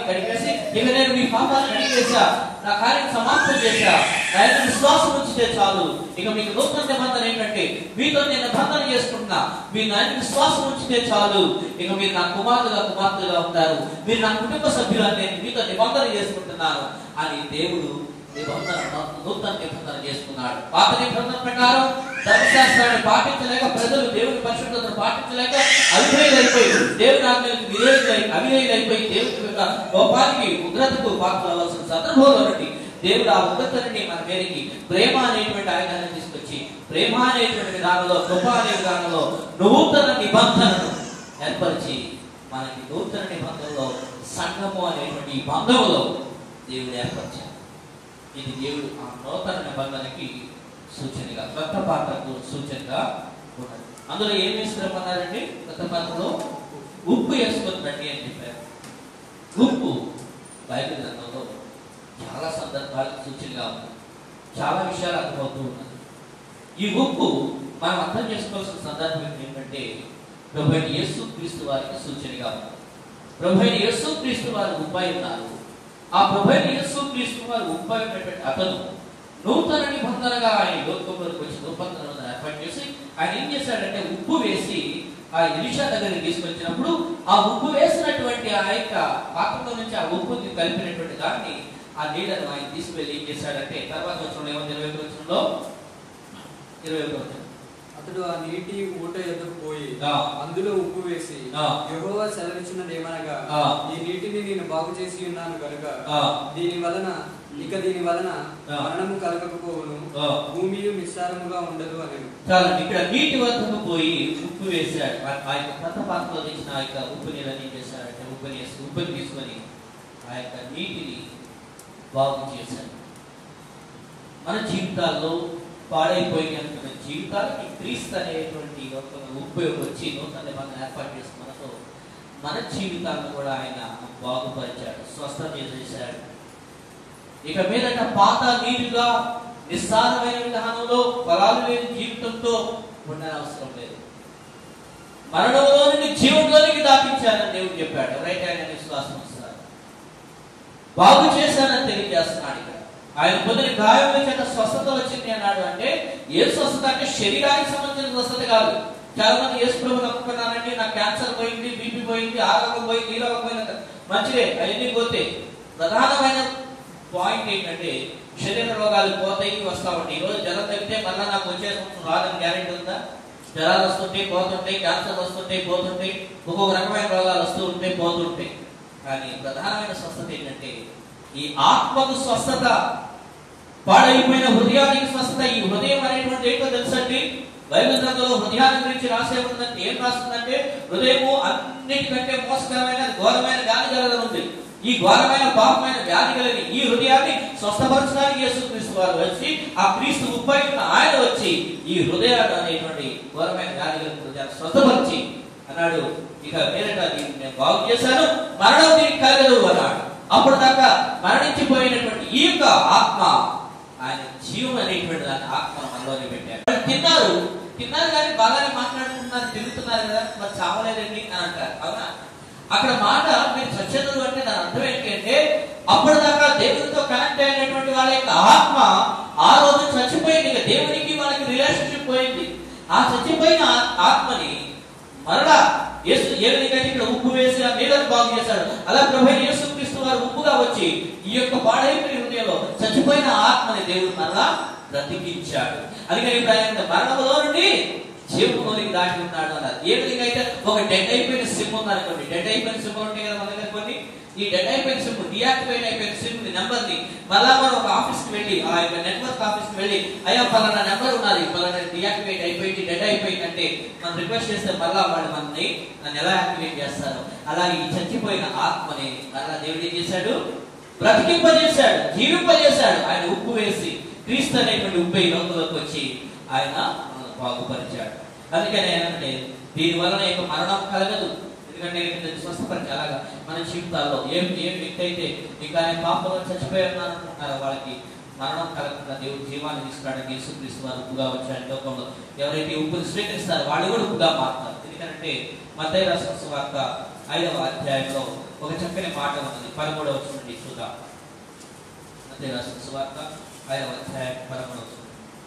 కడిగేసి ఇక నేను మీ పాపాలను కడిగేసా, నా కార్యం సమాప్తం చేశా, నా యొక్క విశ్వాసం ఉంచితే చాలు, ఇక మీకు నూతన నిబంధన ఏంటంటే మీతో నేను నిబంధన చేసుకుంటున్నా, మీరు నా యొక్క విశ్వాసం ఉంచితే చాలు, ఇక మీరు నా కుమార్తెగా ఉంటారు, మీరు నా కుటుంబ సభ్యులు అని నేను మీతో నిబంధన చేసుకుంటున్నాను అని దేవుడు నూతన నిబంధన చేసుకున్నాడు. పాత నిబంధన ప్రకారం ధర్మశాస్త్రాన్ని పాటించలేక ప్రజలు దేవుని పరిశుద్ధతను పాటించలేక అవిధేయులైపోయి దేవుని ఆజ్ఞలకు అవిధేయులైపోయి దేవుని యొక్క కోపానికి ఉగ్రతకు పాత్రలు అవ్వాల్సిన సందర్భంలో నుండి దేవుడు ఆ ఉగ్రతని మన మీదకి ప్రేమ అనేటువంటి ఆయుధాన్ని తీసుకొచ్చి ప్రేమ అనేటువంటి విధానంలో కృప అనే విధానంలో నూతన నిబంధనను ఏర్పరిచి మనకి నూతన నిబంధనలో సంఘము అనేటువంటి ఈ బంధంలో దేవుడు ఏర్పరిచాడు. ఇది దేవుడు ఆ నూతన నిబంధనకి సూచనగా, కొత్త పాత్రకు సూచనగా ఉన్నది. అందులో ఏం వేసుకురమ్మన్నారండి? కొత్త పాత్రలో ఉప్పు వేసుకొని రండి అని చెప్పారు. ఉప్పు బైబిల్ గ్రంథంలో చాలా సందర్భాలకు సూచనగా ఉంది, చాలా విషయాలు అర్థమవుతూ ఉన్నది. ఈ ఉప్పు మనం అర్థం చేసుకోవాల్సిన సందర్భం ఏంటంటే ప్రభువైన యేసుక్రీస్తు వారికి సూచనగా ఉంది. ప్రభువైన యేసుక్రీస్తు వారు ఉప్పై ఉన్నారు. ఆ ప్రభువైన యేసుక్రీస్తు వారు ఉప్పై ఉన్నటువంటి అతను నూతన నిబంధనగా ఆయన లోకంలోకి వచ్చి నిబంధనలను ఏర్పాటు చేసి ఆయన ఏం చేశాడంటే ఉప్పు వేసి ఆ ఎలీషా దగ్గరికి తీసుకొచ్చినప్పుడు ఆ ఉప్పు వేసినటువంటి ఆ యొక్క పాత్రలో నుంచి ఆ ఉప్పుని కలిపినటువంటి దాన్ని ఆ నీళ్ళను ఆయన తీసుకువెళ్ళి ఏం చేశాడంటే తర్వాత వచ్చిన 21వ వచనంలో 21వ వచనం అతడు ఆ నీటి ఊట ఎదురు పోయి అందులో ఉప్పు వేసి యెహోవా సెలవిచ్చినదేమనగా ఈ నీటిని నేను బాగు చేసి ఉన్నాను కనుక దీని వలన మరణము కలగకపోవును, భూమియు నిస్సారముగా ఉండదు అని. చాలా ఇక్కడ నీటి వద్దకు పోయి ఉప్పు వేశాడు. ఆ యొక్క కొత్త పాత్రలో తెచ్చిన ఆ యొక్క ఉప్పు నీళ్ళని ఏం చేశాడంటే ఉప్పుని తీసుకొని ఆ యొక్క నీటిని బాగు చేశాడు. మన జీవితాల్లో పాడైపోయిన జీవితాలకి క్రీస్తు అనేటువంటి ఉప్పు వచ్చి నూతన నిబంధన ఏర్పాటు చేసుకున్నతో మన జీవితాలను కూడా ఆయన బాగుపరిచాడు, స్వస్థత చేశాడు. ఇక మీదట పాత నీరుగా నిస్సారమైన విధానంలో ఫలాలు లేని జీవితంతో ఉండనవసరం లేదు. మరణంలో నుండి జీవంలోనికి దాపించానని దేవుడు చెప్పాడు. ఎవరైతే ఆయన విశ్వాసం వస్తారు బాగు చేశానని తెలియజేస్తున్నాడు. ఇక్కడ ఆయన పొందిన గాయముల చేత స్వస్థత వచ్చింది అన్నాడు. అంటే ఏ స్వస్థత అంటే శరీరానికి సంబంధించిన స్వస్థత కాదు. చాలా మంది యేసు ప్రభువుని నమ్ముకున్నానండి, నాకు క్యాన్సర్ పోయింది, బీపీ పోయింది, ఆ రోగం పోయింది, ఈ రోగం పోయింది, మంచిదే అవన్నీ పోతే ప్రధానమైన పాయింట్ ఏంటంటే శరీర రోగాలు పోతాయి వస్తూ ఉంటాయి. ఈరోజు జ్వరం తగ్గితే మళ్ళీ నాకు వచ్చే సంవత్సరం రాదని గ్యారెంటీ ఉందా? జ్వరాలు వస్తుంటాయి పోతుంటాయి, క్యాన్సర్ వస్తుంటాయి పోతుంటాయి, ఒక్కొక్క రకమైన రోగాలు వస్తూ ఉంటాయి పోతుంటాయి. కానీ ప్రధానమైన స్వస్థత ఏంటంటే ఈ ఆత్మకు స్వస్థత, పాడైపోయిన హృదయానికి స్వస్థత. ఈ హృదయం అనేటువంటి ఏంటో తెలుసండి? బైబిల్ గ్రంథంలో హృదయాన్ని గురించి రాసే ఉందంటే ఏం రాస్తుందంటే హృదయము అన్నిటికంటే మోసకరమైన ఘోరమైన వ్యాధి కలగడం ఉంది. ఈ ఘోరమైన పాపమైన వ్యాధి కలిగి ఈ హృదయాన్ని స్వస్థపరచడానికి యేసుక్రీస్తు వారు వచ్చి ఆ క్రీస్తు ఉప్పై ఆయన వచ్చి ఈ హృదయాన్ని అనేటువంటి ఘోరమైన వ్యాధి కలిగిన హృదయాన్ని స్వస్థపరిచి అన్నాడు, ఇక మీదట దీన్ని నేను బాగు చేశాను, మరణం దీనికి కలగదు అన్నాడు. అప్పుడు దాకా మరణించిపోయినటువంటి ఈ యొక్క ఆత్మ ఆయన జీవం అనేటువంటి దాన్ని ఆత్మ మనలోనే పెట్టారు. తిన్నారు కానీ బాగానే మాట్లాడుకుంటున్నారు, తిరుగుతున్నారు కదా, మరి చావలేదండి అని అంటారు. అవునా? అక్కడ మాట మీరు చచ్చెదరు అంటే దాని అర్థం ఏంటి అంటే అప్పటిదాకా దేవునితో కనెక్ట్ అయినటువంటి వాళ్ళ యొక్క ఆత్మ ఆ రోజు చచ్చిపోయింది. ఇక దేవునికి వాళ్ళకి రిలేషన్షిప్ పోయింది. ఆ చచ్చిపోయిన ఆత్మని మరలా యేసు ఏ విధంగా ఇక్కడ ఉప్పు వేసి ఆ నీళ్ళను బాగు చేశాడు, అలా ప్రభువైన యేసుక్రీస్తు వారు ఉప్పుగా వచ్చి ఈ యొక్క పాడైపోయిన హృదయంలో చచ్చిపోయిన ఆత్మని దేవుడు మరలా బ్రతికించాడు. అందుకని మరణంలో నుండి జీవంలోనికి దాటి ఉన్నాడు అన్నారు. ఏ విధంగా అయితే ఒక డెడ్ అయిపోయిన సిమ్ ఉందనుకోండి, డెడ్ అయిపోయిన సిమ్ ఉంటాయి కదా మన దగ్గర కొన్ని, ఈ డెడ్ అయిపోయిన సిమ్ డియాక్టివేట్ అయిపోయిన సిమ్ నెంబర్ ని మళ్ళా మనం ఒక ఆఫీస్ కి వెళ్ళి ఆ యొక్క నెట్వర్క్ ఆఫీస్ కి వెళ్ళి అయ్యా పలానా నెంబర్ ఉన్నది, పలానా డియాక్టివేట్ అయిపోయింది, డెడ్ అయిపోయింది అంటే మనం రిక్వెస్ట్ చేస్తే మళ్ళా వాళ్ళు మనల్ని ఎలా యాక్టివేట్ చేస్తారు. అలాగే ఈ చచ్చిపోయిన ఆత్మని మళ్ళా దేవుడు ఏం చేశాడు? బ్రతికింపజేశాడు, జీవింపజేశాడు. ఆయన ఉప్పు వేసి క్రీస్తు అనేటువంటి ఉప్పు ఈ లోకంలోకి వచ్చి ఆయన బాగుపరిచాడు. అందుకని అంటే దీని వలన యొక్క మరణం కలగదు. ఎందుకంటే స్వస్థపరిచి అలాగా మన జీవితాల్లో ఏం వ్యక్తి అయితే ఇంకా పాపంలో చచ్చిపోయారనుకుంటున్నారో వాళ్ళకి మరణం కలగకుండా దేవుడు జీవాన్ని తీసుకురావడానికి యేసుక్రీస్తు వారు ఉప్పుగా వచ్చాడు. లోకంలో ఎవరైతే ఉప్పుని స్వీకరిస్తారో వాళ్ళు కూడా ఉప్పుగా మారుతారు. ఎందుకంటే మత్తయి రాసిన సువార్త 5వ అధ్యాయంలో ఒక చక్కని మాట ఉన్నది. 13వ వచనం నుండి చూద్దాం. మత్తయి రాసిన సువార్త 5వ అధ్యాయం 13వ వచనం.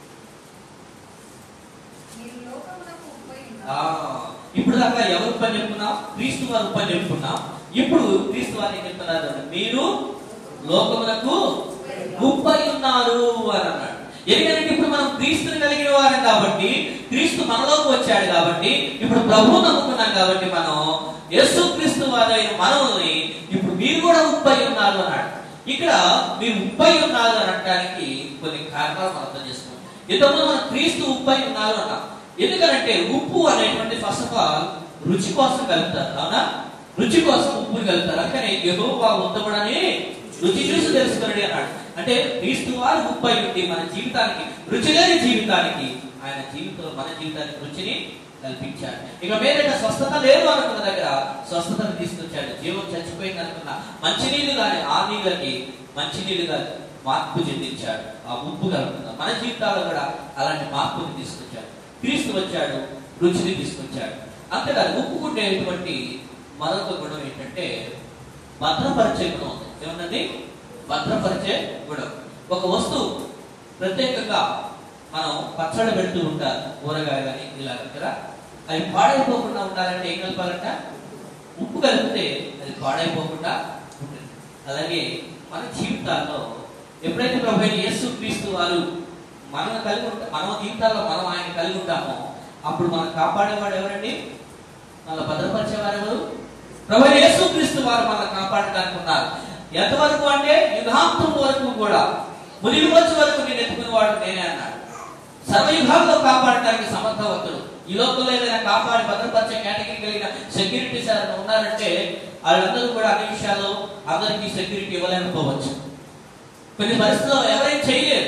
ఇప్పుడు దాకా ఎవరు పని చెప్పుకున్నాం? క్రీస్తు వారు పని చెప్పుకున్నాం. ఇప్పుడు క్రీస్తు వారు ఏం చెప్తున్నారు? మీరు లోకమునకు ఉప్పై ఉన్నారు అని అన్నాడు. ఎందుకంటే ఇప్పుడు మనం క్రీస్తుని కలిగిన వారం కాబట్టి, క్రీస్తు మనలోకి వచ్చాడు కాబట్టి, ఇప్పుడు ప్రభువు నమ్ముకున్నాం కాబట్టి మనం యేసు క్రీస్తు వారైన మనల్ని ఇప్పుడు మీరు కూడా ఉప్పై ఉన్నారు అన్నాడు. ఇక్కడ మీరు ఉప్పై ఉన్నారు అని అనడానికి కొన్ని కారణాలు మనం అర్థం చేసుకున్నాం. ఇంతకుముందు మనం క్రీస్తు ఉప్పై ఉన్నారు అన్నాం. ఎందుకంటే ఉప్పు అనేటువంటి ఫస్ట్ ఆఫ్ ఆల్ రుచి కోసం కలుపుతారు. అవునా? రుచి కోసం ఉప్పుని కలుపుతారు. అందుకని యెహోవా ఉత్తముడని రుచి చూసి తెలుసుకున్నాడు అన్నాడు. అంటే క్రీస్తు వారు ఉప్పై ఉండి మన జీవితానికి, రుచి లేని జీవితానికి, ఆయన జీవితంలో మన జీవితానికి రుచిని కల్పించాడు. ఇక మీదట స్వస్థత లేదు అనుకున్న దగ్గర స్వస్థతను తీసుకొచ్చాడు. జీవం చచ్చిపోయింది అనుకున్న మంచినీళ్ళు కానీ ఆ నీళ్ళకి మంచినీళ్ళుగా మార్పు చెందించాడు. ఆ ఉప్పు కలుపుకుందాం. మన జీవితాల్లో కూడా అలాంటి మార్పుని తీసుకొచ్చాడు. క్రీస్తు వచ్చాడు, రుచిని తీసుకొచ్చాడు. అంతేకాదు ఉప్పు ఉండేటువంటి మరొక గుణం ఏంటంటే భద్రపరిచే గుణం ఉంది. ఏమన్నది? భద్రపరిచే గుణం. ఒక వస్తువు ప్రత్యేకంగా మనం పచ్చడి పెడుతూ ఉంటారు, కూరగాయలు కానీ ఇలా కదా, అవి పాడైపోకుండా ఉండాలంటే ఏం కలపాలంట? ఉప్పు కలిపితే అది పాడైపోకుండా ఉంటుంది. అలాగే మన జీవితాల్లో ఎప్పుడైతే ప్రభు యేసు క్రీస్తు వారు మనం కలిగి ఉంటాం, మన జీవితాల్లో మనం ఆయన కలిగి ఉంటామో అప్పుడు మనం కాపాడేవాడు ఎవరండి? మన భద్రపరిచేవారు ఎవరు? ప్రభు యేసు క్రీస్తు వారు మనం కాపాడడానికి ఉన్నారు. ఎంతవరకు అంటే యుగాంతం వరకు కూడా, మునిగి వచ్చే వరకు నేను ఎత్తుకునేవాడు నేనే అన్నాడు. సర్వయుగాల్లో కాపాడటానికి సమర్థవంతుడు. ఈ లోకంలో ఏదైనా కాపాడి భద్రపరిచే కేటగిరీ కలిగిన సెక్యూరిటీస్ ఎవరైనా ఉన్నారంటే వాళ్ళందరూ కూడా అన్ని విషయాల్లో అందరికీ సెక్యూరిటీ ఇవ్వలేకపోవచ్చు. కొన్ని పరిస్థితుల్లో ఎవరైనా చేయలేరు.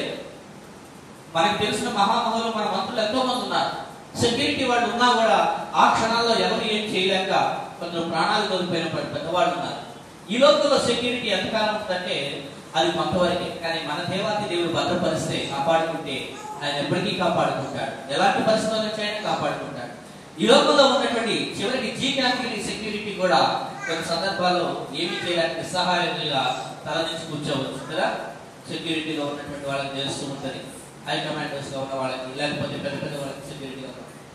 మనకు తెలిసిన మహామహులు మన మంత్రులు ఎంతో మంది ఉన్నారు. సెక్యూరిటీ వాళ్ళు ఉన్నా కూడా ఆ క్షణాల్లో ఎవరు ఏం చేయలేక కొందరు ప్రాణాలు కోల్పోయిన పెద్దవాళ్ళు ఉన్నారు. ఈ లోకంలో సెక్యూరిటీ ఎంతకాలం ఉందంటే అది కొంతవరకే. కానీ మన దేవాతి దేవుడు భద్రపరిస్తే, కాపాడుకుంటే ఆయన ఎప్పటికీ కాపాడుకుంటాడు. ఎలాంటి పరిస్థితులు వచ్చాయని కాపాడుకుంటాడు. ఈ లోకంలో ఉన్నటువంటి చివరికి జీ కేటగిరీ సెక్యూరిటీ కూడా కొన్ని సందర్భాల్లో ఏమీ చేయడానికి నిస్సహాయంగా తలదించి కూర్చోవచ్చు కదా. సెక్యూరిటీలో ఉన్నటువంటి వాళ్ళకి తెలుస్తూ ఉంటుంది, హై కమాండర్స్ గా ఉన్న వాళ్ళకి, లేకపోతే పెద్ద పెద్ద వాళ్ళకి సెక్యూరిటీగా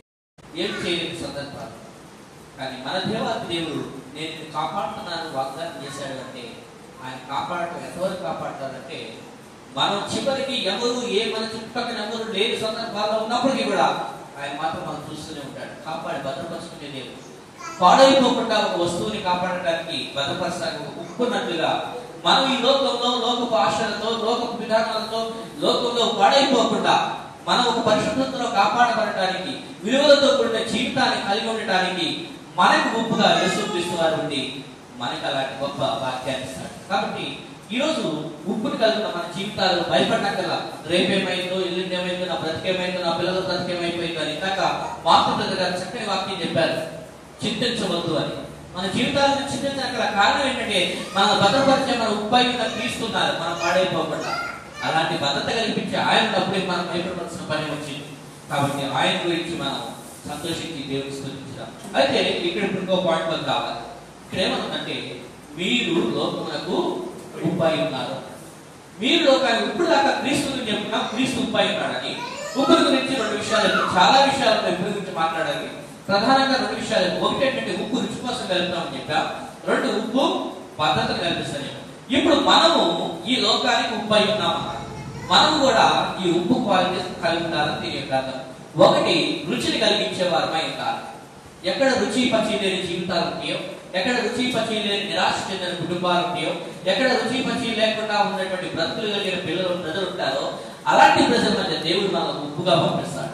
ఏం చేయలేని సందర్భాలు. కానీ మన దేవాతి దేవుడు నేను కాపాడుతున్నాను వాగ్దానం చేశాడు అంటే ఆయన కాపాడటం ఎంతవరకు కాపాడతాడంటే మనం చివరికి ఎవరు మన చుట్టుపక్కల ఎవరు లేని సందర్భాల్లో ఉన్నప్పటికీ కూడా ఆయన మాత్రం మనం చూస్తూనే ఉంటాడు. కాపాడి భద్రపరుచుకునే దేవుడు. పాడైపోకుండా ఒక వస్తువుని కాపాడటానికి భద్రపరచడానికి ఒక ఉప్పున్నట్లుగా మనం ఈ లోకంలో లోకపు ఆశలతో, లోకపు విధానాలతో, లోకంలో పాడైపోకుండా మనం ఒక పరిశుభ్రతలో కాపాడబడటానికి, విలువలతో కూడిన జీవితాన్ని కలిగి ఉండటానికి మనకు ఉప్పుగా యేసుక్రీస్తు వారు ఉండి మనకి అలాంటి గొప్ప వాక్యాన్ని ఇస్తాడు. కాబట్టి ఈరోజు ఉప్పుని కలిగిన మన జీవితాలు భయపడ్డాకల్లా రేపేమైందో, ఎల్లుండి ఏమైందో, నా బ్రతికేమైందో, నా పిల్లల బ్రతికేమైపోయిందో అని ఇందాక మాతృ గారు చక్కని వాక్యం చెప్పారు, చింతించవద్దు అని. మన జీవితాలను చింతించగల కారణం ఏంటంటే మన భద్రపరిచే మన ఉప్పై ఉన్న తీస్తున్నారు, మనం పాడైపోకుండా. అలాంటి భద్రత కల్పించి ఆయన ఉన్నప్పుడే మనం భయపడవలసిన పని వచ్చింది. కాబట్టి ఆయన గురించి మనం సంతోషించి దేవుని స్తుతించాం. అయితే ఇక్కడ ఇంకో పాయింట్ మనకు కావాలి. ఇక్కడ ఏమనుందంటే మీరు లోకమునకు ఉప్పై ఉన్నారు. మీరు లోకానికి ఇప్పుడు దాకా క్రీస్తుని చెప్పుకున్నాం, క్రీస్తు ఉప్పై ఉన్నాడని. ఉప్పుల గురించి రెండు విషయాలు, చాలా విషయాలు ఉప్పు గురించి మాట్లాడాలి. ప్రధానంగా రెండు విషయాలు. ఒకటి ఏంటంటే ఉప్పు రుచి కోసం కలుపుతామని చెప్పాం. రెండు, ఉప్పు భద్రతను కల్పిస్తాను. ఇప్పుడు మనము ఈ లోకానికి ఉప్పై ఉన్నామన్నారు. మనం కూడా ఈ ఉప్పు క్వాలిటీ కలిగి ఉండాలని దీని అర్థం. ఒకటి, రుచిని కలిగించేవారమై ఉండాలి. ఎక్కడ రుచి పచి లేని జీవితాలు ఉంటాయో, ఎక్కడ రుచి పచి లేని నిరాశ చెందిన కుటుంబాలు ఉంటాయో, ఎక్కడ రుచి పచి లేకుండా ఉన్నటువంటి బ్రతుకులు కలిగిన ప్రజలు ఉంటారో అలాంటి ప్రజల మధ్య దేవుడు మనకు ఉప్పుగా పంపిస్తాడు.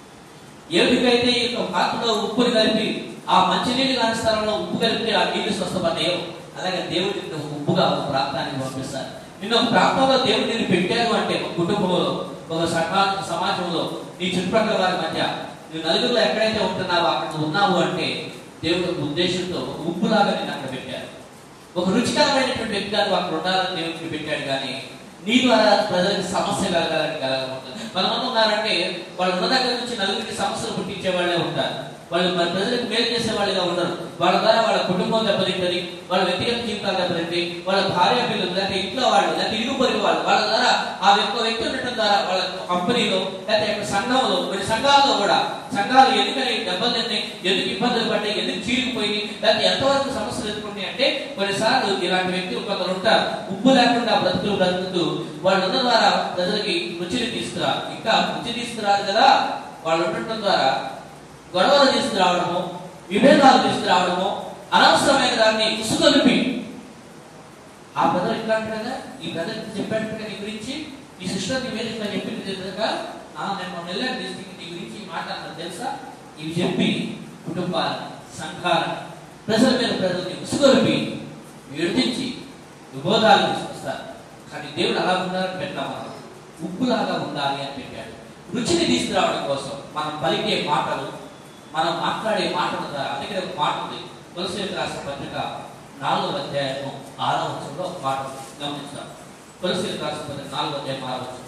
ఏమిటికైతే ఈ యొక్క పాత్రలో ఉప్పుని కలిపి ఆ మంచినీళ్ళు కాని స్థలంలో ఉప్పు కలిపితే ఆ నీళ్లు స్వస్థపడ్డాయో, అలాగే దేవుడిని ఉప్పుగా ఒక ప్రాంతానికి పంపిస్తారు. నిన్న ఒక ప్రాంతంలో దేవుడిని పెట్టారు అంటే ఒక కుటుంబంలో, ఒక సమాజంలో, నీ చుట్టుపక్కల వారి మధ్య నువ్వు నలుగురిలో ఎక్కడైతే ఉంటున్నావో అక్కడ ఉన్నావు అంటే దేవుడు ఉద్దేశంతో ఉప్పులాగా నేను అక్కడ పెట్టారు. ఒక రుచికరమైనటువంటి వ్యక్తిగా అక్కడ ఉండాలని దేవుడిని పెట్టాడు. కానీ నీ ద్వారా ప్రజలకు సమస్య కలగాలని కలగకుండా కొంతమంది ఉన్నారంటే వాళ్ళు ఉన్న దగ్గర నుంచి నలుగురికి సమస్యలు పుట్టించే వాళ్ళే ఉంటారు. వాళ్ళు మన ప్రజలకు మేలు చేసే వాళ్ళుగా ఉండరు. వాళ్ళ ద్వారా వాళ్ళ కుటుంబం దెబ్బతింటది, వాళ్ళ వ్యక్తిగత జీవితాలు దెబ్బతింటాయి, వాళ్ళ భార్య పిల్లలు లేకపోతే ఇంట్లో వాళ్ళు లేకపోతే ఇరుగు పొరుగు వాళ్ళు వాళ్ళ ద్వారా ఆ వ్యక్తి ఉండటం ద్వారా వాళ్ళ కంపెనీలో లేకపోతే సంఘంలో కొన్ని సంఘాల్లో కూడా సంఘాలు ఎందుకని దెబ్బతిన్నాయి, ఎందుకు ఇబ్బందులు పడ్డాయి, ఎందుకు చీలిపోయి లేకపోతే ఎంతవరకు సమస్యలు ఎదుర్కొంటాయి అంటే కొన్నిసార్లు ఇలాంటి వ్యక్తులు కొందరు ఉంటారు. ఉప్పు లేకుండా బ్రతుకుతూ వాళ్ళు ఉన్న ద్వారా ప్రజలకి రుచిని తీసుకురారు. ఇంకా రుచి తీసుకురారు కదా, వాళ్ళు ఉండటం ద్వారా గొడవలు తీసుకురావడము, విభేదాలు తీసుకురావడము, అనవసరమైన దాన్ని ఉసుగొలిపి ఆ బ్రదర్ ఇట్లా అంటారా, ఈ బ్రదర్ చెప్పాడు నీ గురించి, ఈ సిస్టర్ నీ మీద ఇట్లా చెప్పింది తెలుసా, నేను నెల్లూరు డిస్ట్రిక్ట్ నీ గురించి మాట్లాడుతున్నా తెలుసా, ఇవి చెప్పి కుటుంబాలను సంఘాలను ప్రజల మీద ప్రజల్ని ఉసుగొలిపి విడిపించి విభోదాలు తీసుకొస్తారు. కానీ దేవుడు అలా ఉండాలని పెట్టాము, ఉప్పులాగా ఉండాలి అని పెట్టాడు. రుచిని తీసుకురావడం కోసం మనం పలికే మాటలు, మనం మాట్లాడే మాటల ద్వారా. అందుకే ఒక మాట ఉంది, కొలస్సీయులకు రాసిన పత్రిక 4వ అధ్యాయము 6వ వచనంలో ఒక మాట గమనించాం. కొలస్సీయులకు రాసిన పత్రిక 4వ అధ్యాయం 6వ వచనం.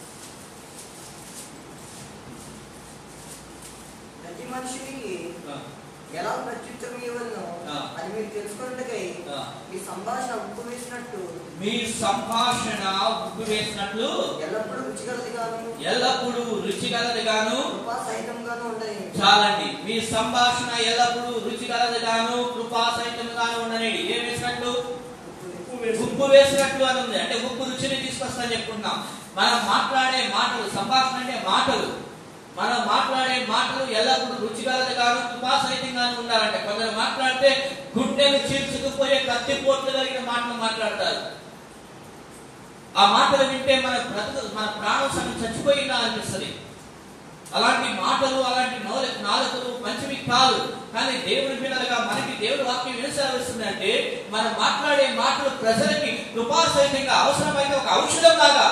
ప్రతి మనిషికి ఎలా ప్రత్యుత్తరం ఇవ్వను అది మీరు తెలుసుకున్నట్టుకై మీ సంభాషణ ఉప్పు వేసినట్టు, మీ సంభాషణ ఉప్పు వేసినట్లు ఎల్లప్పుడూ రుచిగలదిగాను కృపాసహితంగాను ఉండాలి. చాలండి, మీ సంభాషణ ఎల్లప్పుడూ రుచిగలదిగాను కృపాసహితంగాను ఉండనేది. ఏం వేసినట్లు? ఉప్పు వేసినట్లు అని ఉంది. అంటే ఉప్పు రుచిని తీసుకొస్తాను చెప్పుకుంటున్నాం. మనం మాట్లాడే మాటలు, సంభాషణ అంటే మాటలు, మనం మాట్లాడే మాటలు ఎల్లప్పుడూ రుచిగలదిగాను కృపాసహితంగాను ఉండాలంటే కొందరు మాట్లాడితే గుండెను చీల్చుకుపోయే కత్తిపోట్లు కలిగిన మాటలు మాట్లాడతారు. ఆ మాటలు వింటే మన ప్రాణం సగం చచ్చిపోయిందా అనిపిస్తుంది. అలాంటి మాటలు, అలాంటి నాలుకలు మంచివి కాదు. కానీ దేవుని పిల్లలుగా మనకి దేవుడి వాక్యం ఏం సెలవిస్తుంది అంటే మనం మాట్లాడే మాటలు ప్రజలకి కృపాసహితంగా, అవసరమైతే ఒక ఔషధం లాగా,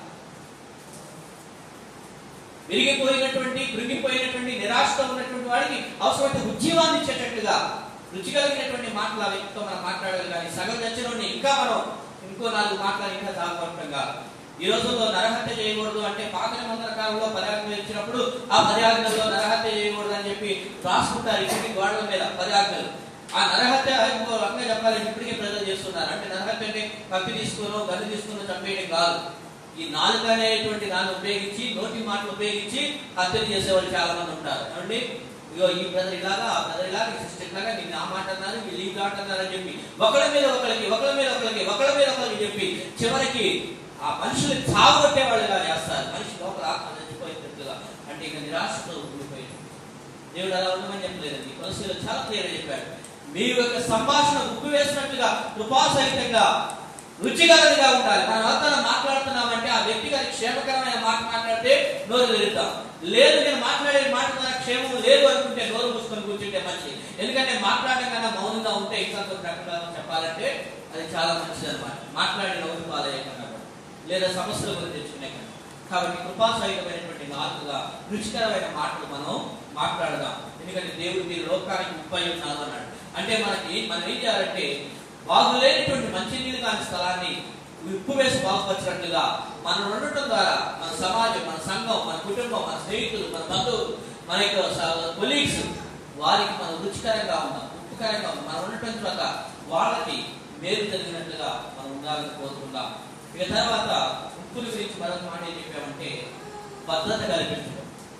విరిగిపోయినటువంటి కృంగిపోయినటువంటి నిరాశతో ఉన్నటువంటి వాడికి అవసరమైతే ఉజ్జీవాన్ని ఇచ్చేటట్టుగా రుచి కలిగినటువంటి మాటలు ఆ వ్యక్తితో మనం మాట్లాడాలి. కానీ సగం చచ్చినోడిని ఇంకా మనం ఇంకో 4 మాటలు ఇంకా జాగ్రత్తగా. ఈ రోజుల్లో నరహత్య చేయకూడదు అంటే పాత నిబంధన కాలంలో పర్యాజ్ఞలు ఇచ్చినప్పుడు ఆ పర్యాజ్ఞల్లో నరహత్య చేయకూడదు అని చెప్పి రాసుకుంటారు ఇంటికి గోడల మీద పర్యాజ్ఞలు. ఆ నరహత్య ఇంకో రకంగా చెప్పాలంటే ఇప్పటికే ప్రజలు చేస్తున్నారు. అంటే నరహత్య అంటే కత్తి తీసుకునో గన్ను తీసుకునో చంపేయడం కాదు. ఈ నాలుక అనేటువంటి దాన్ని ఉపయోగించి, నోటి మాటలు ఉపయోగించి హత్యలు చేసేవాళ్ళు చాలా మంది ఉంటారు. అంటే ఇగో ఈ బ్రదర్ ఇలాగా, ఆ బ్రదర్ ఇలాగా, ఈ సిస్టర్ ఇలాగా, నేను ఆ మాట అన్నారు, వీళ్ళు ఈ మాట అన్నారు అని చెప్పి ఒకళ్ళ మీద ఒకరికి చెప్పి చివరికి ఆ మనుషులు చావగొట్టే వాళ్ళు ఇలా చేస్తారు. మనిషి లోపల ఆత్మ చచ్చిపోయేటట్టుగా. అంటే ఇక నిరాశతో ఉండిపోయింది. దేవుడు అలా ఉండమని చెప్పలేదండి. కొలస్సీయులు చాలా క్లియర్గా చెప్పాడు, మీ యొక్క సంభాషణ ఉప్పు వేసినట్టుగా కృపాసహితంగా రుచిగలదిగా ఉండాలి. మనం అంతా మాట్లాడుతున్నామంటే ఆ వ్యక్తిగత క్షేమకరమైన మాట మాట్లాడితే నోరు తెరుతాం. లేదు, నేను మాట్లాడే మాట ద్వారా క్షేమం లేదు అనుకుంటే నోరు మూసుకొని కూర్చుంటే మంచిది. ఎందుకంటే మాట్లాడడం కన్నా మౌనంగా ఉంటే ఇంకా ప్రకటన చెప్పాలంటే అది చాలా మంచిది అనమాట. మాట్లాడి నోరు పాలయ్యకన్నా లేదా సమస్యల గురించి తెచ్చుకునే కన్నా. కాబట్టి కృపాసహితమైనటువంటి నాలుగుగా రుచికరమైన మాటలు మనం మాట్లాడదాం. ఎందుకంటే దేవుడు మీరు లోకానికి ఉప్పై ఉన్నారు అన్నాడు. అంటే మనం ఏం చేయాలంటే బాగులేనటువంటి మంచినీళ్ళు కాని స్థలాన్ని ఉప్పు వేసి బాగుపరిచినట్లుగా మనం ఉండటం ద్వారా మన సమాజం, మన సంఘం, మన కుటుంబం, మన స్నేహితులు, మన బంధువులు, మన యొక్క కొలీగ్స్ వారికి మనం రుచికరంగా ఉన్నాం, ఉప్పుకరంగా ఉన్నాం. మనం ఉండటం తర్వాత వాళ్ళకి మేలు జరిగినట్లుగా మనం ఉండాలని కోరుకుందాం. ఇక తర్వాత ఉప్పుల గురించి మరొక మాట ఏం చెప్పామంటే భద్రత కల్పించడం.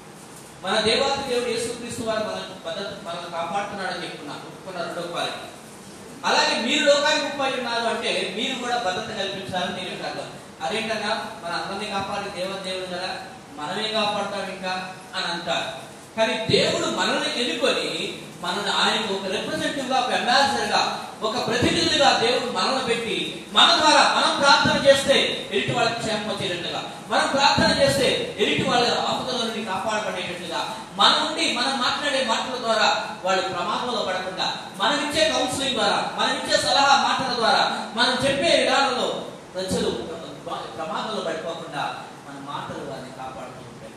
మన దేవాది దేవుడు యేసుక్రీస్తు వారు మనల్ని కాపాడుతున్నాడని చెప్పుకున్నాం, ఒప్పుకున్న 2వ క్వాలిటీ. అలాగే మీరు లోకానికి ఉప్పై ఉన్నారు అంటే మీరు కూడా భద్రత కల్పించాలని నేను అర్థం. అదేంటన్నా మన అందరినీ కాపాడే దేవుడు కదా, మనమే కాపాడుతాం ఇంకా అని అంటారు. కానీ దేవుడు మనల్ని ఎన్నుకొని మనల్ని ఆయనకు ఒక రిప్రజెంటేటివ్ గా, ఒక అంబాసిడర్ గా, ఒక ప్రతినిధులుగా దేవుడు మనల్ని పెట్టి మన ద్వారా మనం ప్రార్థన చేస్తే ఎదుటి వాళ్ళకి క్షేమం వచ్చేటట్టుగా, మనం ప్రార్థన చేస్తే ఎదుటి వాళ్ళ ఆపదల నుండి కాపాడబడేటట్టుగా, మన నుండి మనం మాట్లాడే మాటల ద్వారా వాళ్ళు ప్రమాదంలో పడకుండా, మనం ఇచ్చే కౌన్సిలింగ్ ద్వారా, మనం ఇచ్చే సలహా మాటల ద్వారా, మనం చెప్పే విధానంలో ప్రజలు ప్రమాదంలో పడిపోకుండా మన మాటలు వారిని కాపాడుతూ ఉంటాయి.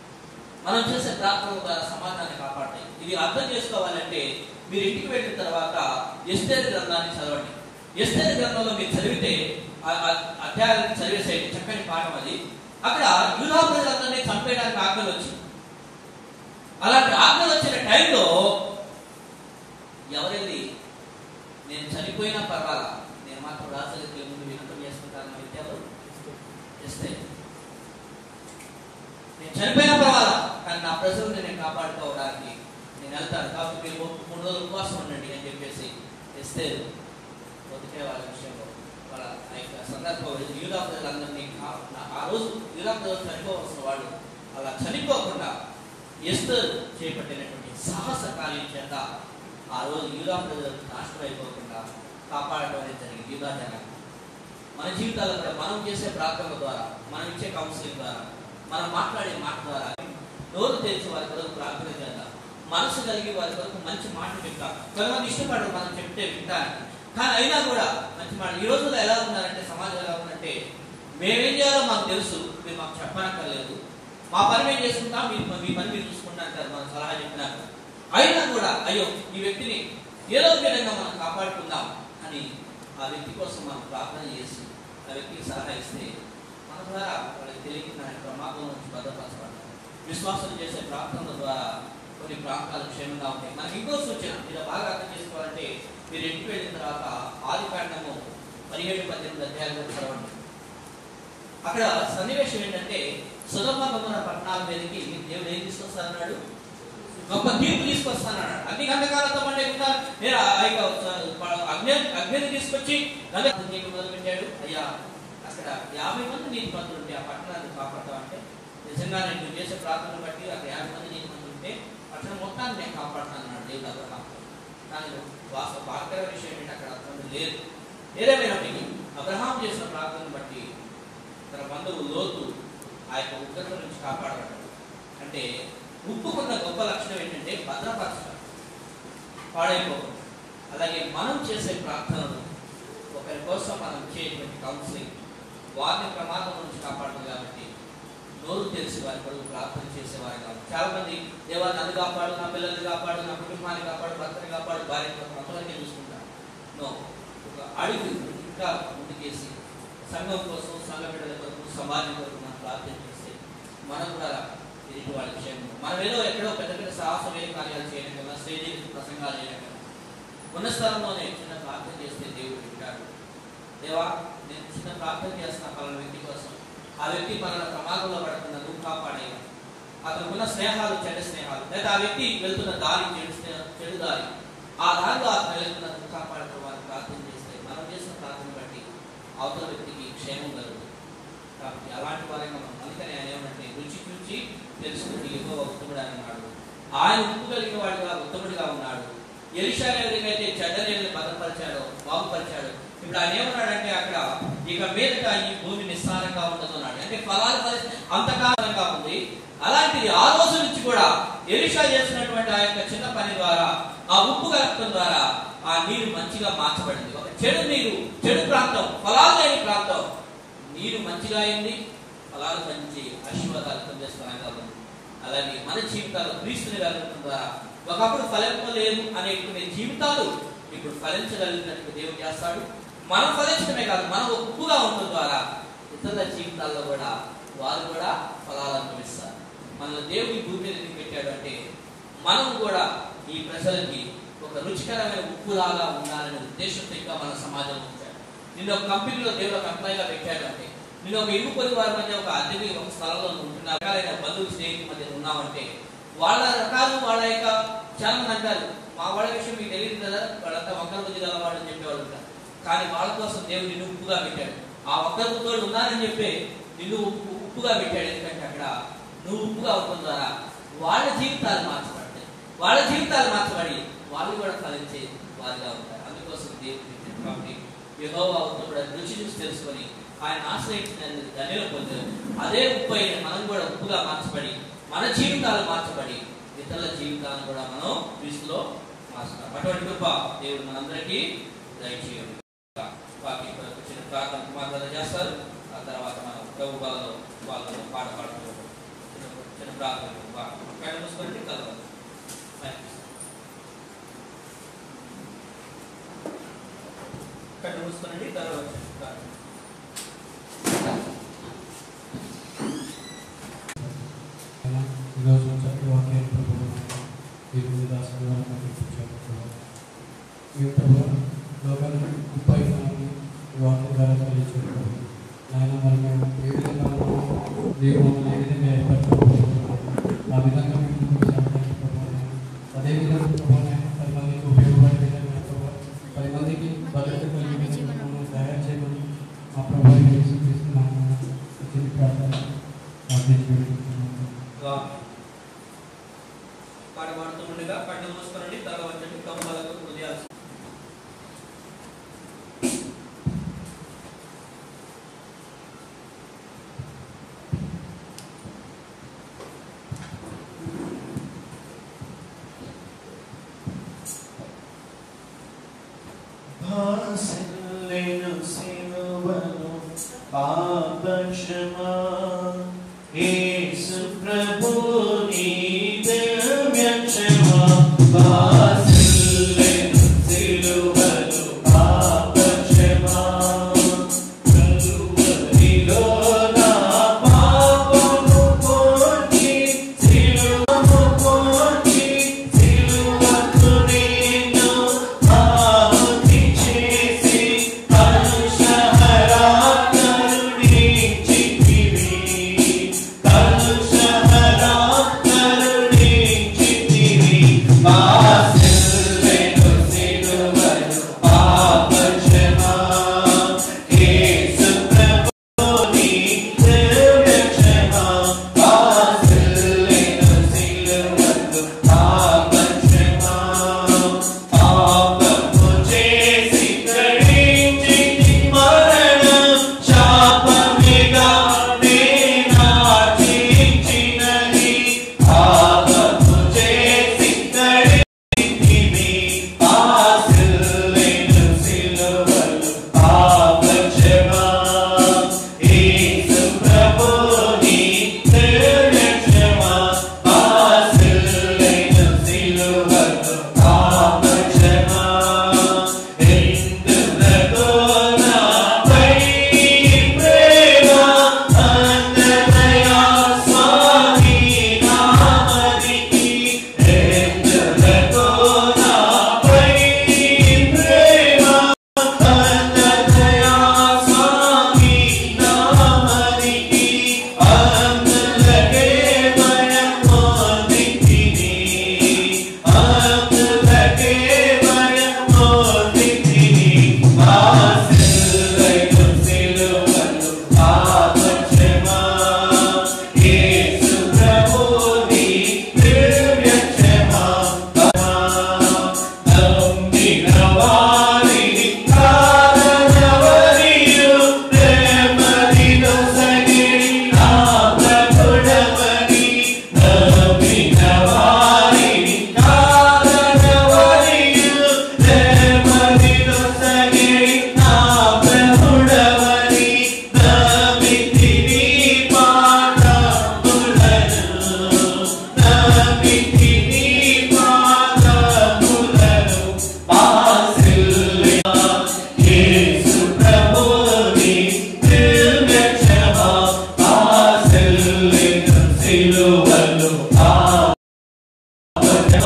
మనం చేసే ప్రార్థనల ద్వారా సమాజాన్ని కాపాడతాయి. ఇది అర్థం చేసుకోవాలంటే మీరు ఇంటికి వెళ్ళిన తర్వాత ఎస్తేరు గ్రంథాన్ని చదవండి. ఎస్తేరు గ్రంథంలో మీరు చదివితే అధ్యాయాలను చదివేసేయండి, చక్కని పాఠం అది. అక్కడ యూదా ప్రజలందరినీ చంపేయడానికి ఆజ్ఞలు వచ్చింది. అలాంటి ఆజ్ఞలు వచ్చిన టైంలో ఎవరెళ్ళి నేను చనిపోయినా పర్వాలా, నేను మాత్రం రాజులకి ముందు వినతం చేసుకుంటాను వ్యక్తి ఎవరు? ఇస్తే నేను చనిపోయినా పర్వాలా, కానీ నా ప్రజలను నేను కాపాడుకోవడానికి నేను వెళ్తాను, కాబట్టి మీరు 3 రోజులు ఉపవాసం ఉండండి అని చెప్పేసి ఇస్తే బతికే వాళ్ళ విషయంలో వాళ్ళ ఆ యొక్క సందర్భం యూదా ప్రజలందరినీ ఆ రోజు యూదా ప్రజలు చనిపోవలసిన వాళ్ళు అలా చనిపోకుండా ఎస్తేరు చేపట్టినటువంటి సాహస కార్యం చేత ఆ రోజు యూదా ప్రజలు నాశనం అయిపోకుండా కాపాడటం అనేది జరిగింది. యూదా జనాన్ని మన జీవితాల్లో కూడా మనం చేసే ప్రార్థనల ద్వారా, మనం ఇచ్చే కౌన్సిలింగ్ ద్వారా, మనం మాట్లాడే మాట ద్వారా నోరు తెరిచి వారి కొరకు ప్రార్థన చేద్దాం. మనసు కలిగి వారి కొరకు మంచి మాటలు వింటాం. కొంతమంది ఇష్టపడరు మనం చెప్తే వింటానికి, కానీ అయినా కూడా మంచి మాట. ఈ రోజుల్లో ఎలా ఉన్నారంటే, సమాజం ఎలా ఉందంటే, మేమేం చేయాలో మాకు తెలుసు, మీరు మాకు చెప్పనక్కర్లేదు, మా పని మేము చేసుకుంటాం, మీ పని మీరు చూసుకుంటా అంటారు మనం సలహా చెప్పినాక. అయినా కూడా అయ్యో ఈ వ్యక్తిని ఏదో విధంగా మనం కాపాడుకుందాం అని ఆ వ్యక్తి కోసం మనం ప్రార్థన చేసి ఆ వ్యక్తికి సలహా ఇస్తే మన ద్వారా వాళ్ళకి తెలియకుండా ప్రమాదం నుంచి భద్రపరచబడతాం. విశ్వాసం చేసే ప్రార్థనల ద్వారా కొన్ని ప్రాంతాలు క్షేమంగా ఉంటాయి. మనకి ఇంకో సూచన మీరు బాగా అర్థం చేసుకోవాలంటే, మీరు ఇంటికి వెళ్ళిన తర్వాత ఆదికాండము 17-18 అధ్యాయాలు చదవండి. అక్కడ సన్నివేశం ఏంటంటే, సొదొమ గొమొర్రా పట్టణాల మీదకి దేవుడు ఏం తీసుకొస్తానన్నాడు? గొప్ప తీర్పు తీసుకొస్తానన్నాడు. అగ్ని గంధకాలతో మండే నేను అగ్నిని తీసుకొచ్చి మొదలు పెట్టాడు. అయ్యా అక్కడ 50 మంది నీతిమంతులు ఉంటే ఆ పట్టణాన్ని కాపాడతామంటే, నిజంగా నేను చేసే ప్రార్థనలు బట్టి అక్కడ 50 మంది నీతిమంతులు ఉంటే పట్టణం మొత్తాన్ని నేను కాపాడుతాను అన్నాడు దేవుడు అబ్రహాం. కానీ బాధకర విషయం ఏంటంటే అక్కడ అర్థం లేదు. ఏదేమైనప్పటికీ అబ్రహాం చేసిన ప్రార్థనను బట్టి తన బంధువు లోతు ఆ యొక్క ఉగ్రత నుంచి కాపాడబడ్డాడు. అంటే ఉప్పుకున్న గొప్ప లక్షణం ఏంటంటే భద్రపరచడం, పాడైపోవడం. అలాగే మనం చేసే ప్రార్థనలు, ఒకరి కోసం మనం చేయటువంటి కౌన్సిలింగ్ వారిని ప్రమాదం నుంచి కాపాడదు. కాబట్టి నోరు తెలిసి వారి కొరకు ప్రార్థన చేసేవారు కాదు. చాలా మంది దేవా నన్ను కాపాడు, నా పిల్లల్ని కాపాడు, నా కుటుంబాన్ని కాపాడు, భర్తని కాపాడు, భార్య అంతవరకే చూసుకుంటారు. నో, ఒక అడుగు ఇంకా ముందుకేసి సంఘం కోసం, సంఘ బిడ్డల కొరకు, సమాజం కొరకు మనం ప్రార్థన చేస్తే మనం కూడా ఎదుటి వాళ్ళ విషయంలో మనం ఏదో ఎక్కడో పెద్ద పెద్ద సాహసమైన కార్యాలు చేయడం కన్నా, స్టేజీ ప్రసంగాలు చేయడం కన్నా ఉన్న స్థలంలోనే చిన్న ప్రార్థన చేస్తే దేవుడు వింటాడు. దేవా నేను చిన్న ప్రార్థన చేస్తున్న పలానా వ్యక్తి కోసం, ఆ వ్యక్తి పలానా ప్రమాదంలో పడకుండా నువ్వు కాపాడేవా, అతనుకున్న స్నేహాలు చెడ్డ స్నేహాలు, లేదా ఆ వ్యక్తి వెళ్తున్న దారి చెడు దారి, ఆ దారిలో అతను వెళ్తున్న నువ్వు కాపాడటం వారిని ప్రార్థన చేస్తే మనం చేసిన ప్రార్థన బట్టి అవతల వ్యక్తికి క్షేమం కలుగుతుంది. కాబట్టి అలాంటి వారంగా మనం అందుకని ఆయన ఏమంటే రుచి చూచి తెలుసుకుని యెహోవా ఉత్తముడు అన్నాడు. ఆయన ఉప్పు కలిగిన వాడిగా ఉత్తముడిగా ఉన్నాడు. ఎలీషా ఎవరికైతే చెడ్డ నీళ్ళని భద్రపరిచాడో, బాగుపరిచాడు, ఇప్పుడు ఆయన ఏమన్నాడంటే అక్కడ ఇక మీదట ఈ భూమి నిస్సారంగా ఉండదు అన్నాడు. అంటే ఫలాల పరిస్థితి అంతకాలంగా ఉంది. అలాంటిది ఆ రోజు నుంచి కూడా ఎలీషా చేసినటువంటి ఆ యొక్క చిన్న పని ద్వారా, ఆ ఉప్పు కలపడం ద్వారా ఆ నీరు మంచిగా మార్చబడింది. ఒక చెడు నీరు, చెడు ప్రాంతం, ఫలాలు లేని ప్రాంతం నీరు మంచిగా అయింది, ఫలాలు మంచి ఆశీర్వాదాలు పొందేస్తానని ఉంది. అలాగే మన జీవితాలు క్రీస్తుని వెళ్ళడం ద్వారా ఒకప్పుడు ఫలింపలేదు అనేటువంటి జీవితాలు ఇప్పుడు ఫలించగలిగినట్టు దేవుడు చేస్తాడు. మనం ఫలించడమే కాదు, మనం ఉప్పుగా ఉండడం ద్వారా ఇతరుల జీవితాల్లో కూడా వారు కూడా ఫలాలు అనుభవిస్తారు. మనల్ని దేవుడి భూమి మీద పెట్టాడు అంటే మనం కూడా ఈ ప్రజలకి ఒక రుచికరమైన ఉప్పులాగా ఉండాలనే ఉద్దేశంతో ఇంకా మన సమాజంలో ఉంచాడు. నిన్ను ఒక కంపెనీలో దేవుడు ఒక ఎంప్లాయిగా పెట్టాడు అంటే, నేను ఒక ఇరుగు పొరుగు వారి మధ్య ఒక అద్దెకి ఒక స్థలంలో ఉంటున్న రకాలైన బంధువులు స్నేహితుల మధ్య ఉన్నామంటే వాళ్ళ రకాలు వాళ్ళ యొక్క చాలా మంది అంటారు, మా వాళ్ళ విషయం మీకు తెలియదు కదా, వాళ్ళంతా ఒక్కరి బుద్ధి గల వాళ్ళు అని చెప్పేవాళ్ళు ఉంటారు. కానీ వాళ్ళ కోసం దేవుడు నిన్ను ఉప్పుగా పెట్టాడు. ఆ ఒక్కరి బుద్ధుడు ఉన్నారని చెప్పి నిన్ను ఉప్పుగా పెట్టాడు. ఎందుకంటే అక్కడ నువ్వు ఉప్పుగా ఉండడం ద్వారా వాళ్ళ జీవితాలు మార్చబడతాయి. వాళ్ళ జీవితాలు మార్చబడి వాళ్ళు కూడా ఫలించే వారిగా ఉంటారు. అందుకోసం దేవుడు పెట్టాడు. కాబట్టి యెహోవా ఉత్తముడు రుచి చూసి తెలుసుకొని ఆయన ఆశ్రయించిన ధన్యులు పొందారు. అదే ఉప్పు అయిన మనం కూడా ఉప్పుగా మార్చబడి మన జీవితాలు మార్చబడి ఇతరుల జీవితాలను కూడా మనం క్రీస్తులో మార్చుతాం. అటువంటి కృప దేవుడు మనందరికీ దయచేయండి. చిన్న ప్రార్థన కుమార్తెలు చేస్తారు. ఆ తర్వాత మనం ప్రభు బాధలో వాళ్ళతో పాట పాడుతూ చిన్న ప్రార్థన కళ్ళు మూసుకొని కలవాలి. కళ్ళు మూసుకునండి. తర్వాత ఈరోజు చక్కటి వాక్యాన్ని కలిగించారు. ఆయన మరి మేము ఏ విధంగా దేవుడు ఏ విధంగా ఏర్పరచుకోవాలి ఆ విధంగా మేము సహాయపడుతున్నాము. అదేవిధంగా 10 మందికి ఉపయోగపడే విధంగా 10 మందికి భద్రత కలిగే విధంగా మమ్మల్ని తయారు చేయమని మా ప్రభావం తీసుకున్నాము. పాట పాడుతూ ఉండగా కళ్ళు మూసుకోనండి, తల వంచండి, కమ్మలకు హృదయాలు. భాసలేను సిలువను పాపక్షమా యేసు ప్రభు నీ దివ్య క్షమా. భాసలేను సిలువను పాపక్షమా కలువరిలో నా పాపము పోచి సిలువము పోచి సిలువకు నేను ఆహుతి చేసి కలుషహరా కరుణించితివి. కలుషహరా కరుణించితివి. భాసలేను సిలువను పాపక్షమా యేసు ప్రభు నీ దివ్య క్షమా. భాసలేను సిలువను పాపక్షమా పాపము చేసి గడించితి మరణం శాపమిగా నేనార్జించినది. పాపము చేసి గడించితివి. భాసలేను సిలువను పాపక్షమా యేసు ప్రభు నీ దివ్య క్షమా. భాసలేను సిలువను పాపక్షమా ఎందులకు నాపై ప్రేమ అన్నదయా స్వామి నామదికి. ఎందులకు నాపై ప్రేమ అన్నదయా స్వామి నామదికి. అందులకే భయం పొందితిని. అందులకే భయం పొందితిని. భాసలేను సిలువను పాపక్షమా యేసు ప్రభు నీ దివ్య క్షమా. నమ్మిన వారిని కారణవరియు ప్రేమనిను సగిరి నా ప్రభుడవని. నమ్మిన వారిని కారణవరియు ప్రేమనిను సగిరి నా ప్రభుడవని. నమ్మితిని పాదములను. నమ్మితిని పాదములను. భాసలేను యేసు ప్రభు నీ దివ్య క్షమా. భాసలేను సిలువను పాపక్షమా.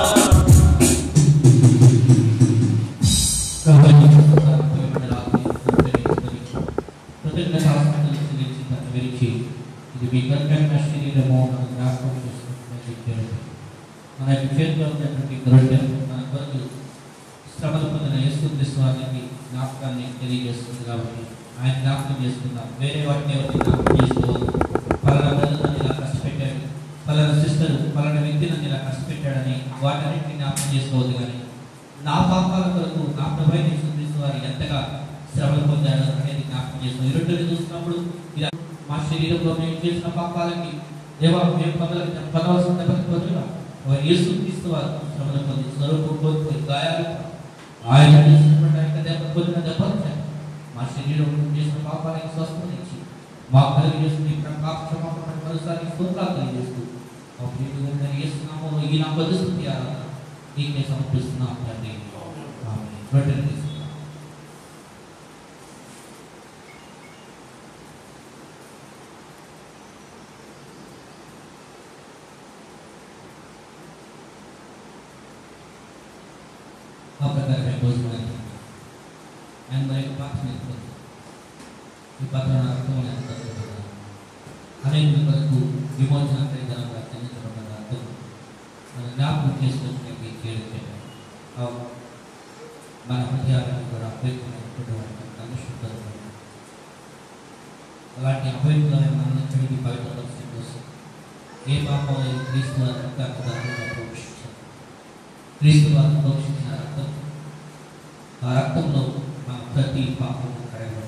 ఇది మీ కర్కన్న శరీరము మన జ్ఞాపకం చేసుకుంటున్న చెప్పారు. మన యొక్క చేతిలో ఉన్నటువంటి గొర్రె మన కొరకు శ్రమలు పొందిన యేసుక్రీస్తు వారికి జ్ఞాపకాన్ని తెలియజేస్తుంది. కాబట్టి ఆయన జ్ఞాపకం చేసుకుందాం. వేరే వాటిని ఎవరిని జ్ఞాపకం చేసుకోవద్దు. పలానా బ్రదర్ నన్ను ఇలా కష్టపెట్టాడు, పలానా సిస్టర్ పలానా వ్యక్తి నన్ను ఇలా కష్టపెట్టాడని వాటన్నిటిని జ్ఞాపకం చేసుకోవద్దు. కానీ నా పాపాల కొరకు నా ప్రభు యేసుక్రీస్తు వారు ఎంతగా శ్రమలు పొందాడు అనేది జ్ఞాపకం చేసుకుని ఈ రెండుని చూసినప్పుడు ఇలా మా శరీరంలో మేము చేసిన పాపాలకి దేవా మేము పొందవలసిన బదులుగా యేసుక్రీస్తు వారు శ్రమలు పొంది స్వరూపం కోల్పోయి గాయాలు ఆయన చేసినటువంటి యొక్క దెబ్బ పొందిన దెబ్బలు మా శరీరంలో చేసిన పాపాలకి స్వస్థత ఇచ్చి మా కలిగి చేస్తున్న ఇక్కడ క్షమాపణ మరోసారి స్తోత్రాలు తెలియజేస్తూ యేసునామములో ఈ నా పరిస్థితి ఆరాధన నీకే సమర్పిస్తున్నాం తండ్రి. ఆమేన్. ఆ ప్రకారం భోజనం and my partner. ఈ పత్రం అర్థం అనేక కొరకు విమోచన ధనంగా చెల్లించబడిన అర్థం మన జ్ఞాపకం చేసుకుని చేయడం మన హృదయాలను కూడా అపవిత్రమైనటువంటి వాటిని అనుష్ఠించారు. అలాంటి అపవిత్రమైన మనల్ని కడిగి పవిత్రపరచడం కోసం ఏ పాపం లేదు క్రీస్తు వారి రక్తాన్ని ప్రోక్షించారు. క్రీస్తు వారిని ప్రోక్షించిన రక్తం, ఆ రక్తంలో మన ప్రతి పాపము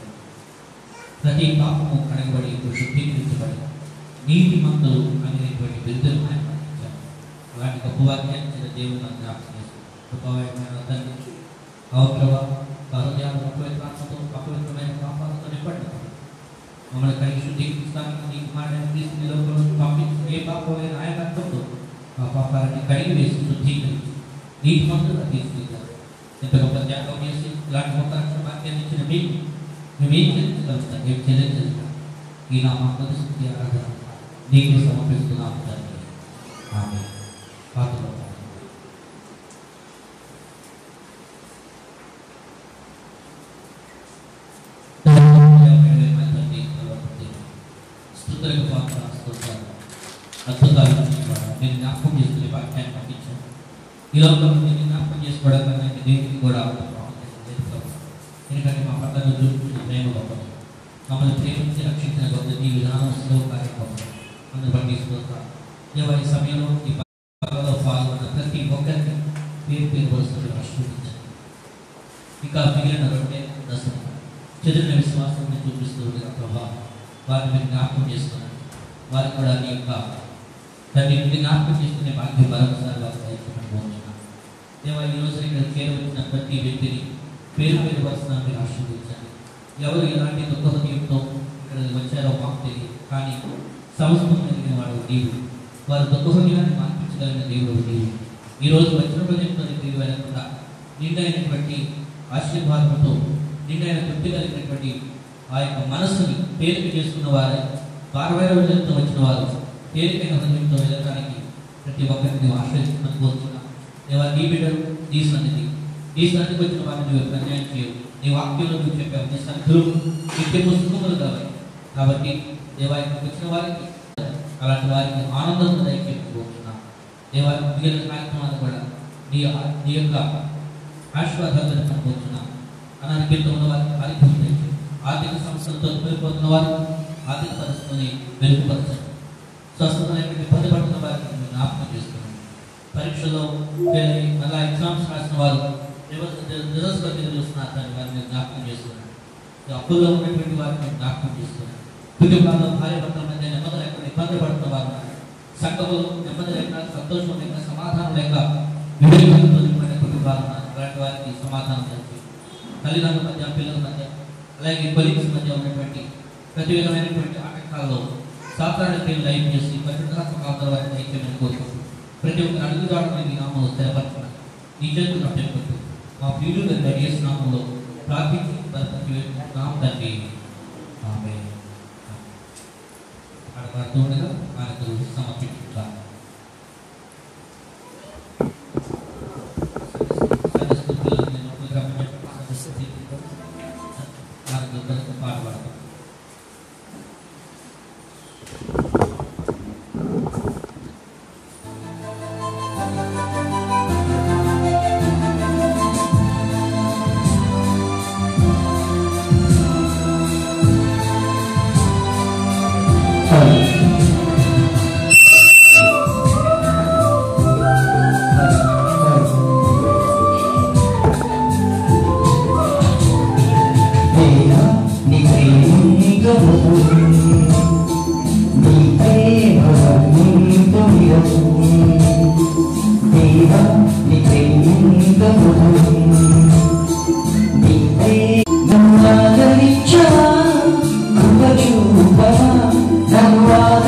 కడగబడి శుద్ధీకరించబడి నీతి మంతులు అనేటువంటి బిరుదులు ఆయన అందించారు. అలాంటి గొప్ప వాక్యాన్ని చిన్న దేవుని మనం జ్ఞాపకం చేస్తాం. గొప్పమైన తండ్రి అవసరవ హృదయాలు అపవిత్రమైన పాపాలతో నింపడ్డారు. మమ్మల్ని కలిగి శుద్ధీకరిస్తానికి నీకు మాడిన క్రీస్తుని లోపల పంపించి ఏ పాపమైన ఆయన రక్తంలో ఆ పాపాలని కడిగి వేసి శుద్ధీకరించి నీతి మంతులుగా తీసుకెళ్తారు. ఎంత గొప్ప త్యాగం చేసి ఇలాంటి గొప్ప రక్షణ వాక్యాన్ని ఇచ్చిన మీకు మేమేం చెల్లించగలుగుతాం? ఏం చెల్లించగలుగుతాం? ఈ నా మాకు శక్తి ఆరాధన నీకు సమర్పిస్తున్నాము తండ్రి. ఆమె పాత్రలో స్థుతులకు పాత్ర అద్భుతాలు నేను జ్ఞాపకం చేసుకునే వాక్యాన్ని పంపించాను. ఈ లోపల నేను జ్ఞాపకం చేసుకోవడం కన్నా దేవుడికి కూడా ఎందుకంటే మా పట్ల చూపించిన ప్రేమ గొప్పది, మమ్మల్ని ప్రేమించి రక్షించిన గొప్పది, ఈ విధానం సులభ కార్యం గొప్పది. అందరూ పండిస్తున్నారు. ఈ సమయంలో ఈ పదవిలో పాల్గొన్న ప్రతి ఒక్కరికి పేరు పేరు వరుసలు ఆశీర్వదించారు. ఇంకా మిగిలిన రెండే దశలు చెదిరిన విశ్వాసాన్ని చూపిస్తూ ఉండగా ప్రభావం వారిని మీరు జ్ఞాపకం చేసుకున్నారు. వారికి కూడా నీ యొక్క దాన్ని జ్ఞాపకం చేసుకునే భాగ్యం మరొకసారి వారికి దయచేయమని దేవా ఈ రోజు ఇక్కడ చేరవచ్చిన ప్రతి వ్యక్తిని పేరు పేరు వరుసను మీరు ఆశీర్వదించండి. ఎవరు ఎలాంటి దుఃఖ హృదయంతో ఇక్కడ వచ్చారో మాకు తెలియదు, కానీ సంవత్సరం కలిగిన వాడు నీవు, వారి దుఃఖ హృదయాన్ని మార్పించగలిగిన దేవుడు నీవు. ఈరోజు వచ్చిన హృదయంతో తిరిగి వెళ్ళకుండా నిండైనటువంటి ఆశీర్వాదంతో నిండైన తృప్తి కలిగినటువంటి ఆ యొక్క మనస్సుని తేలిక చేసుకున్న వారే పారవేర హృదయంతో వచ్చిన వారు తేలికైన హృదయంతో వెళ్ళడానికి ప్రతి ఒక్కరిని నువ్వు ఆశ్రయించుకుని కోరుతున్నా. దేవా నీ బిడ్డలు నీ సన్నిధికి వచ్చిన వారిని నువ్వు అన్యాయం చేయవు. నీ వాక్యంలో నువ్వు చెప్పావు నీ సన్నిధులు నిత్య పుస్తకములు కాబట్టి దేవా ఇక్కడికి వచ్చిన వారికి అలాంటి వారికి ఆనందం దయచేయకపోతున్నా. దేవా మిగిలిన కార్యక్రమాలు కూడా నీ యొక్క ఆశీర్వాదాలను కనుకోతున్నా. అనారోగ్యంతో ఉన్న వారికి ఆరోగ్యం, ఆర్థిక సమస్యలతో వెళ్ళిపోతున్న వారికి ఆర్థిక పరిస్థితిని మెరుగుపరచండి. స్వస్థత ఇబ్బంది పడుతున్న వారికి జ్ఞాపకం చేసుకున్నాం. పరీక్షలో మళ్ళా ఎగ్జామ్స్ రాసిన వారు రిజల్ట్స్ చూస్తున్నారు, దాన్ని వారిని జ్ఞాపకం చేసుకున్నాం. అప్పుల్లో ఉన్నటువంటి వారిని జ్ఞాపకం చేసుకున్నాం. కుటుంబాల్లో భార్య భర్తల మధ్య నెమ్మది లేకుండా ఇబ్బంది పడుతున్న వారు, సంఘంలో నెమ్మది లేక సంతోషం లేక సమాధానం లేక వివేకంతో నిండిన కుటుంబాలు అలాంటి వారికి సమాధానం చేసి తల్లిదండ్రుల మధ్య పిల్లల మధ్య అలాగే కొలీగ్స్ మధ్య ఉన్నటువంటి ప్రతి విధమైనటువంటి ఆటంకాల్లో సాధారణ లైఫ్ చేసి పరిశుద్ధాత్మక వారిని ఐక్యమైన కోరుకుంటూ ప్రతి ఒక్క అడుగుదాడుని నీ నామంలో స్థిరపరచుకున్నాను. నీ చేతులు నష్టపెట్టు మా ప్రియులుగా రెడీస్ నామంలో ప్రార్థించి నామం తండ్రి ఆమేన్. అడగడుతుండగా ఆయనకు సమర్పించుకుంటాను. పాట పాడతాం. నన్ను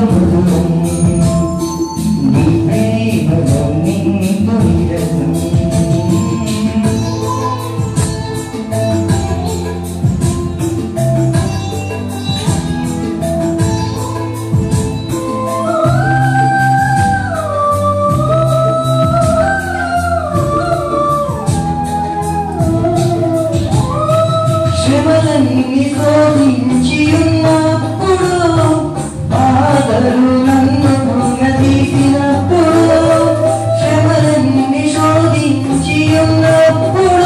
శ్రమలన్నీ శోధించి ఉన్నప్పుడు బాధలు నన్ను కృంగదీసినప్పుడు శ్రమలన్నీ శోధించి ఉన్నప్పుడు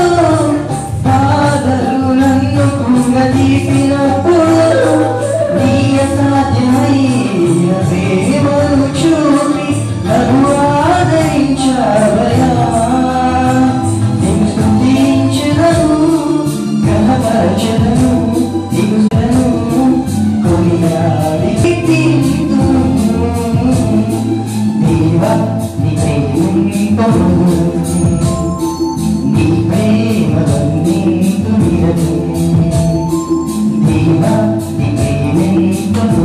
బాధలు నన్ను కృంగదీసినప్పుడు నీ అసాధ్యమైన ప్రేమను చూపి నన్ను ఆదరించావయా నిన్ను స్తుతించెదను గణపరచెదను దిగుదను కొనియాడి కీర్తింతును దేవా నీ ప్రేమింపను నీ ప్రేమలన్నింతు నిరతు దేవా నీ ప్రేమింపను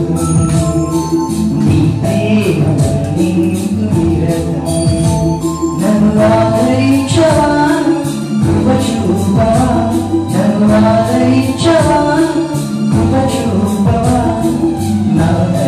నీ ప్రేమలన్నింతు నిరతు నన్ను ఆదరించవాను కృప చూపవా నన్ను ఆదరించవా కృప చూపవా నా